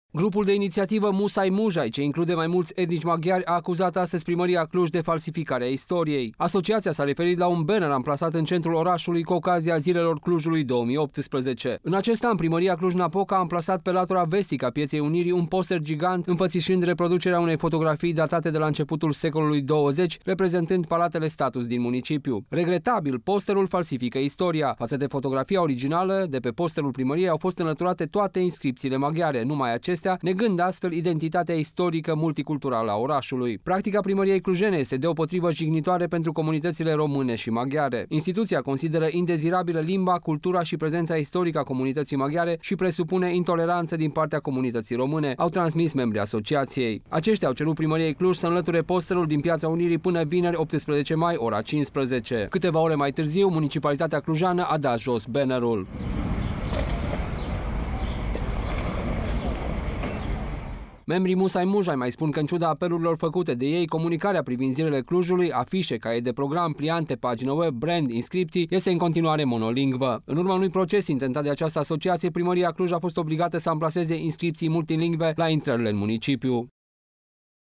Grupul de inițiativă Musai Mujai, ce include mai mulți etnici maghiari, a acuzat astăzi primăria Cluj de falsificarea istoriei. Asociația s-a referit la un banner amplasat în centrul orașului cu ocazia Zilelor Clujului 2018. În acest an, primăria Cluj-Napoca a amplasat pe latura vestică a Pieței Unirii un poster gigant înfățișând reproducerea unei fotografii datate de la începutul secolului 20, reprezentând Palatele Status din municipiu. Regretabil, posterul falsifică istoria. Față de fotografia originală, de pe posterul primăriei au fost înlăturate toate inscripțiile maghiare, numai acestea, negând astfel identitatea istorică multiculturală a orașului. Practica primăriei clujene este deopotrivă jignitoare pentru comunitățile române și maghiare. Instituția consideră indezirabilă limba, cultura și prezența istorică a comunității maghiare și presupune intoleranță din partea comunității române, au transmis membrii asociației. Aceștia au cerut primăriei Cluj să înlăture posterul din Piața Unirii până vineri 18 mai, ora 15. Câteva ore mai târziu, municipalitatea clujană a dat jos bannerul. Membrii Musai Mujai mai spun că, în ciuda apelurilor făcute de ei, comunicarea privind zilele Clujului, afișe, caiet de program, pliante, pagină web, brand, inscripții, este în continuare monolingvă. În urma unui proces intentat de această asociație, primăria Cluj a fost obligată să amplaseze inscripții multilingve la intrările în municipiu.